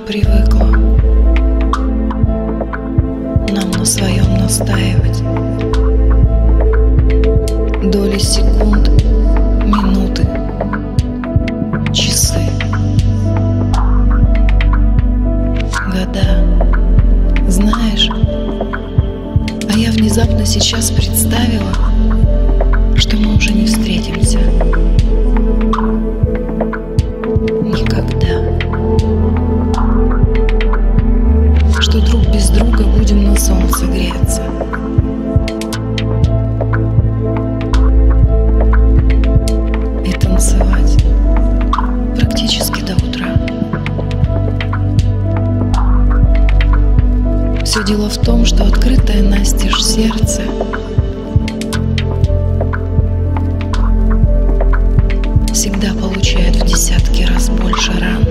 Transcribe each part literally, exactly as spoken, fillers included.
привыкла нам на своем настаивать. Доли секунд, минуты, часы, года. Знаешь, а я внезапно сейчас представила, что мы уже не встретимся. Никогда. Что друг без друга будем на солнце греться. И танцевать практически до утра. Все дело в том, что открытое настежь сердце всегда получает в десятки раз больше ран.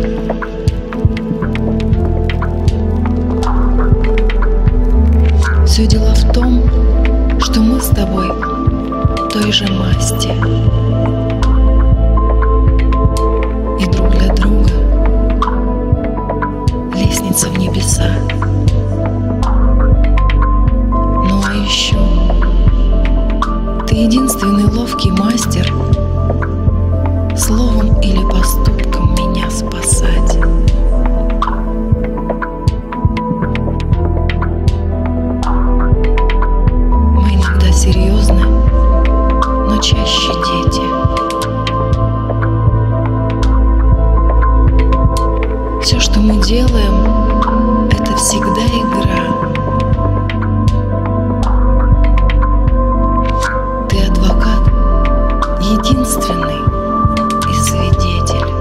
Все дело в том, что мы с тобой той же масти. И друг для друга лестница в небеса. Ну а еще ты единственный ловкий мастер словом или поступком меня спасать. Мы иногда серьезны, но чаще дети. Все, что мы делаем, это всегда игра. Ты адвокат, единственный свидетель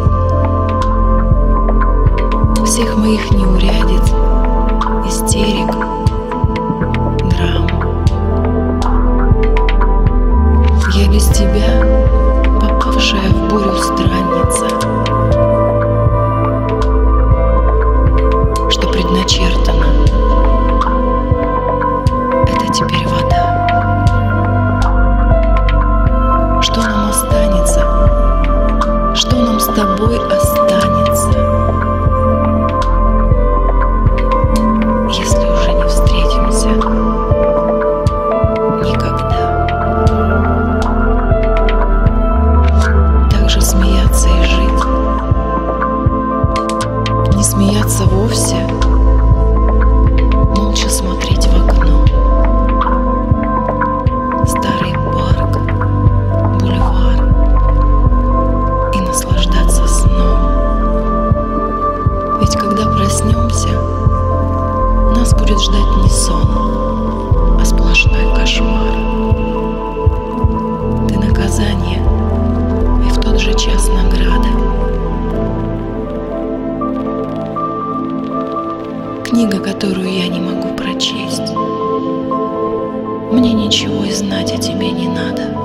всех моих неурядиц, истерик, драм. Я без тебя попавшая в бурю странница, что предначертано, это теперь вода. Что нам останется? Что нам с тобой останется, если уже не встретимся никогда? Так же смеяться и жить, не смеяться вовсе, молча смотреть в окно. Старый парк, бульвар, наслаждаться сном. Ведь когда проснемся, нас будет ждать не сон, а сплошной кошмар. Ты наказание, и в тот же час награда. Книга, которую я не могу прочесть. Мне ничего и знать о тебе не надо.